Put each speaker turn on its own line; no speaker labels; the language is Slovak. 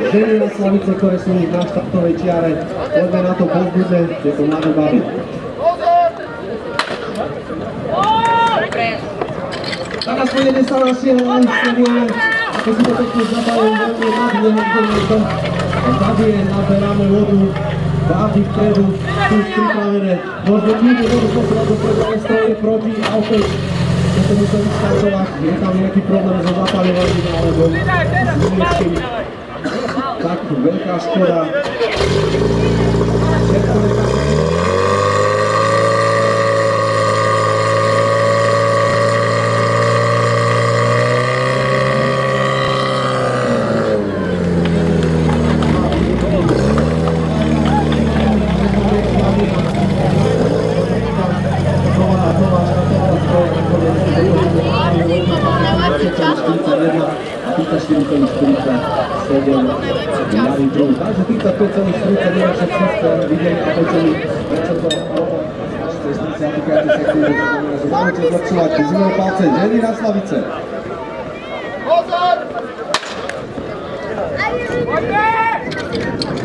ženy na Slavice, ktoré sú na štartovej čiare. Poďme na to povzbudne, je to mladé baví. Tak aspoň jeden sa nasiel, sledujeme, ako si to pekne zapájajú, veľmi nádhne, kde zabije, naberáme vodu, váhy vpredu, tu už pripravené. Môžeme kľudne vodu posielať dopredu, ale stroje proti a opäť to museli startovať, je tam nejaký problém so zapáľovaním alebo s niečím. Tak, veľká škoda. Všetko takže 35,40 nie však všetko videli a počuli, prečo to cez 35 sekúnd, že máme čo zlepšovať, zimové palce, ženy na Slavice. Pozor!